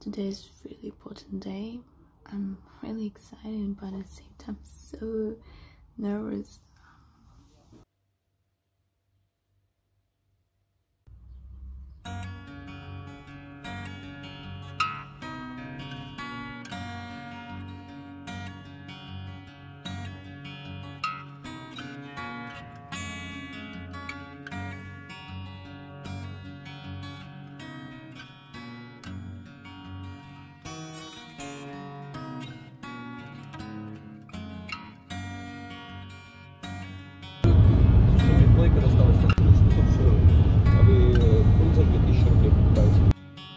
Today is a really important day. I'm really excited, but at the same time so nervous. Плейка досталась на штуку, все. А вы за 2000 рублей покупаете?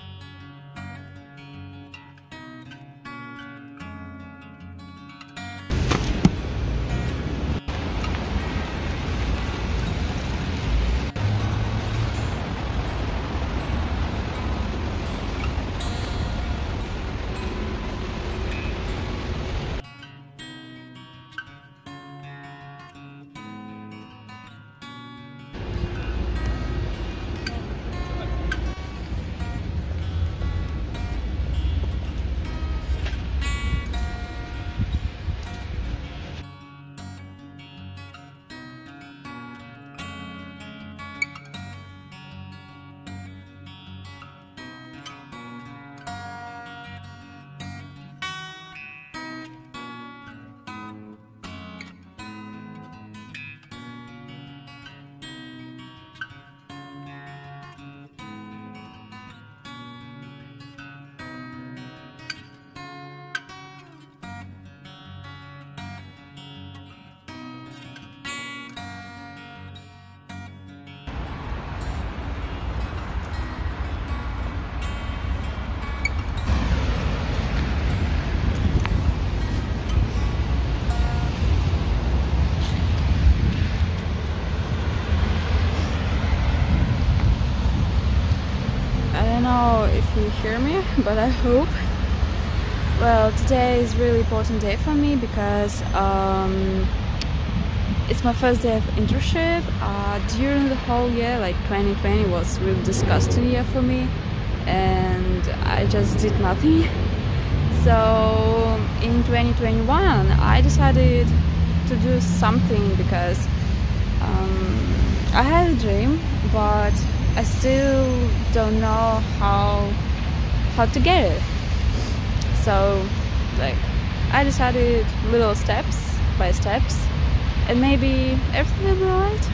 I don't know if you hear me, but I hope. Well, today is a really important day for me because it's my first day of internship. During the whole year, like 2020 was really disgusting year for me, and I just did nothing. So in 2021 I decided to do something because I had a dream, but I still don't know how to get it. So like I decided little steps by steps, and maybe everything will be alright.